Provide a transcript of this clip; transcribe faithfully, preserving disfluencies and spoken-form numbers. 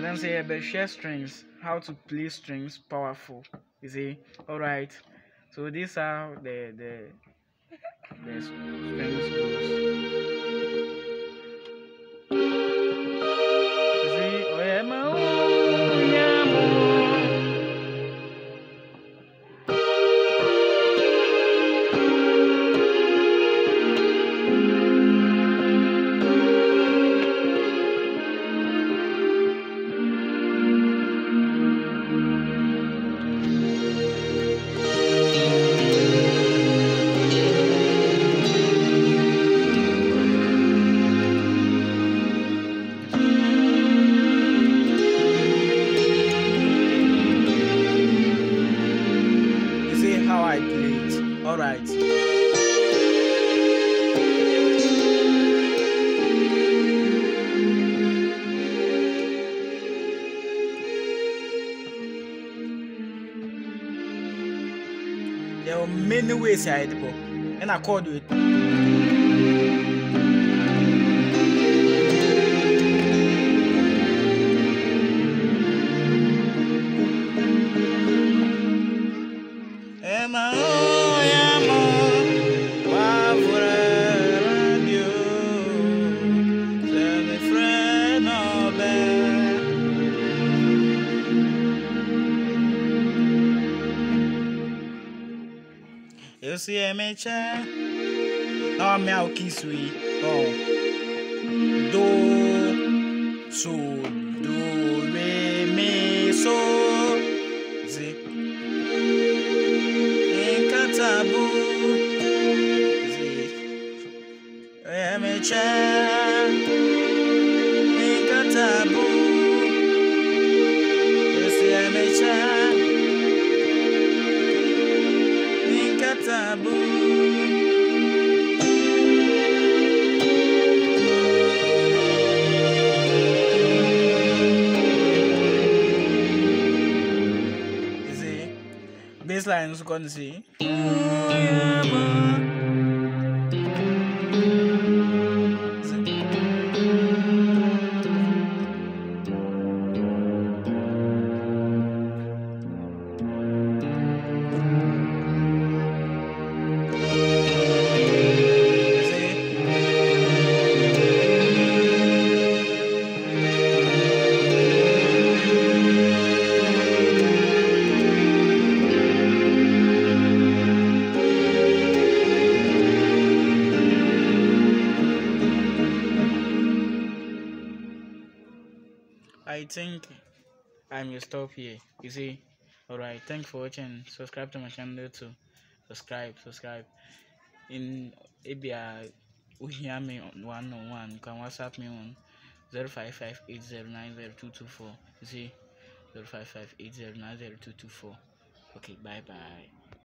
then say the share strings, how to play strings powerful. You see, all right. So these are the the the strings goes. You see, oh yeah, ma, oh yeah, ma. How I play it. All right. There are many ways I did it, and I called it. You see me cha. Now I'm out kiss we. Oh. Do so do re mi so. See. In katabu. See. Yeah me cha. In katabu. You see me cha. Taboo. Is it baseline? So can see. I think I may stop here. You see, alright. Thanks for watching. Subscribe to my channel too. Subscribe, subscribe. In Abia, we hear me on one on one. You can WhatsApp me on zero five five eight zero nine zero two two four. You see, zero five five eight zero nine zero two two four. Okay, bye bye.